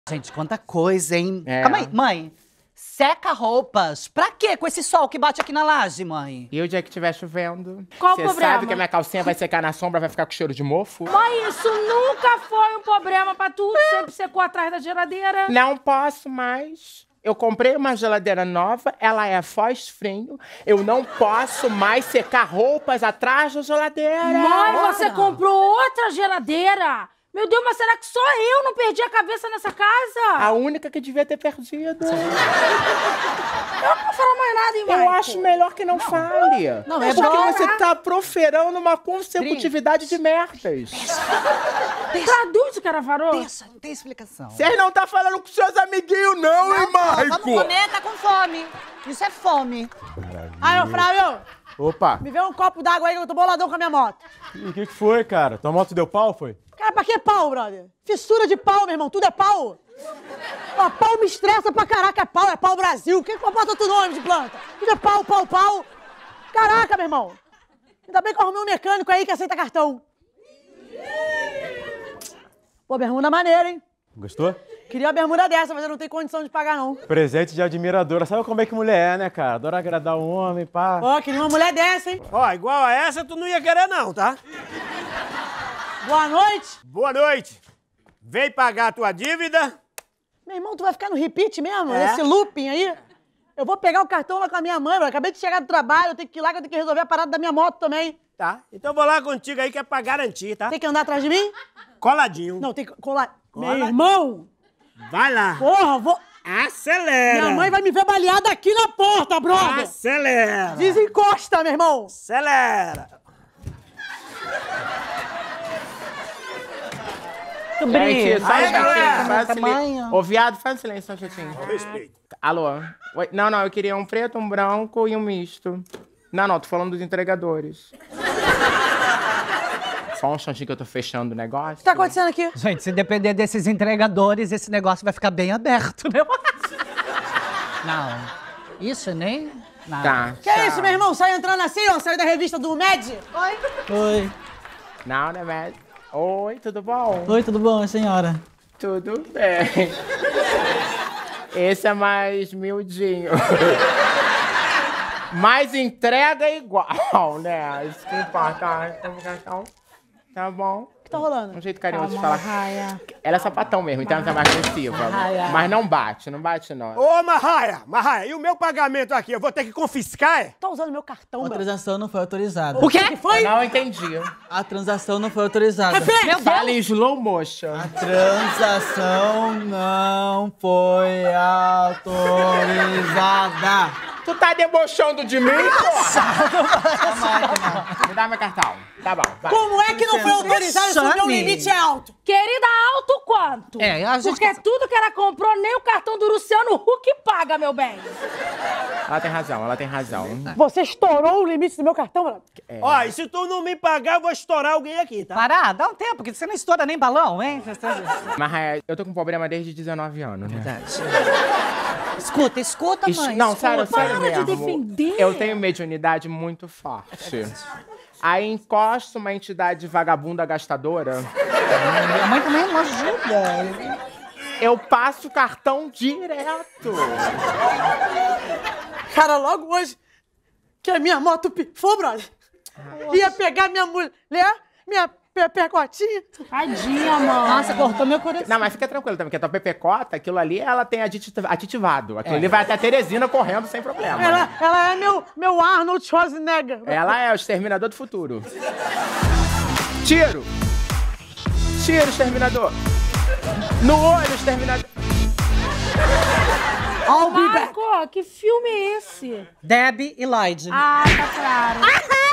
Gente, quanta coisa, hein? É. Calma aí, mãe. Seca roupas. Pra quê com esse sol que bate aqui na laje, mãe? E o dia que estiver chovendo? Qual o Você problema? sabe que a minha calcinha vai secar na sombra, vai ficar com cheiro de mofo? Mãe, isso nunca foi um problema pra tu. Sempre secou atrás da geladeira. Não posso mais. Eu comprei uma geladeira nova, ela é fósfrio. Eu não posso mais secar roupas atrás da geladeira. Mãe, você comprou outra geladeira? Meu Deus, mas será que só eu não perdi a cabeça nessa casa? A única que devia ter perdido. Eu não vou falar mais nada, hein, mãe? Eu acho melhor que não fale. Não, é é porque bom. você tá proferando uma consecutividade de merdas. Traduz o que ela falou. Deixa, não tem explicação. Vocês não tá falando com seus amiguinhos, não, hein, Marco? Vamos comer, tá com fome. Isso é fome. Aí, ô Flávio, Opa! me vê um copo d'água aí que eu tô boladão com a minha moto. E o que foi, cara? Tua moto deu pau, foi? Cara, pra que pau, brother? Fissura de pau, meu irmão, tudo é pau. Ó, pau me estressa pra caraca, é pau Brasil. O que bota tu nome de planta? Tudo é pau, pau, pau. Caraca, meu irmão. Ainda bem que eu arrumei um mecânico aí que aceita cartão. Pô, bermuda maneira, hein? Gostou? Queria uma bermuda dessa, mas eu não tenho condição de pagar, não. Presente de admiradora. Sabe como é que mulher é, né, cara? Adora agradar o homem, pá. Ó, queria uma mulher dessa, hein? Ó, igual a essa tu não ia querer não, tá? Boa noite. Boa noite. Vem pagar a tua dívida. Meu irmão, tu vai ficar no repeat mesmo? É. Esse looping aí? Eu vou pegar o cartão lá com a minha mãe, mano. Acabei de chegar do trabalho, eu tenho que ir lá que eu tenho que resolver a parada da minha moto também. Tá, então eu vou lá contigo aí que é pra garantir, tá? Tem que andar atrás de mim? Coladinho. Não, tem que colar. Cola. Meu irmão! Vai lá. Porra, vou... Acelera. Minha mãe vai me ver baleada aqui na porta, brother! Acelera. Desencosta, meu irmão! Acelera. Gente, só um Aí, instantinho, galera. faz Tamanho. silêncio. Ô, viado, faz silêncio só um instantinho. Respeito. Alô? Oi? Não, eu queria um preto, um branco e um misto. Não, tô falando dos entregadores. Só um instantinho que eu tô fechando o negócio. O que tá acontecendo aqui? Gente, se depender desses entregadores, esse negócio vai ficar bem aberto, né? Não. Isso nem... Nada. Tá. Que é isso, meu irmão? Sai entrando assim, ó? Sai da revista do Med? Oi. Não, né, velho? Oi, tudo bom? Oi, tudo bom, senhora? Tudo bem. Esse é mais miudinho. Mas entrega igual, né? Isso que importa. Tá bom. O que tá rolando? Um jeito carinhoso de falar. Raia. Ela é sapatão mesmo, então ela tá mais agressiva. Mas não bate não. Ô, Marraia, e o meu pagamento aqui? Eu vou ter que confiscar, é? Tá usando meu cartão, A bro. transação não foi autorizada. O quê? O que foi? Não entendi. A transação não foi autorizada. Fala em slow motion. A transação não foi autorizada. Tu tá debochando de mim, porra? Me dá meu cartão. Tá bom, vai. Como é que não foi autorizado se o meu Chame. limite é alto? Querida, alto quanto? É, a gente... Porque tudo que ela comprou, nem o cartão do Luciano Huck paga, meu bem. Ela tem razão. Você estourou o limite do meu cartão, bro? Ó, e se tu não me pagar, eu vou estourar alguém aqui, tá? Parar, dá um tempo, porque você não estoura nem balão, hein? Mas eu tô com problema desde 19 anos, né? Escuta, mãe. Não, escuta. sério Para de mesmo. defender. Eu tenho mediunidade muito forte. Aí encosta uma entidade vagabunda gastadora, Minha mãe também não ajuda. eu passo o cartão direto. Cara, logo hoje que a minha moto pifou, brother. Ia pegar minha mulher, minha pecotinha. Tadinha, mano. Nossa, cortou meu coração. Não, mas fica tranquilo também, porque a tua pepecota, aquilo ali, ela tem aditivado. Aquilo ali vai até a Teresina correndo sem problema. Ela é meu Arnold Schwarzenegger. Ela é o exterminador do futuro. Tiro! Tiro, exterminador! No olho, exterminador! I'll be back. Marco, que filme é esse? Debbie e Lloyd. Ah, tá claro.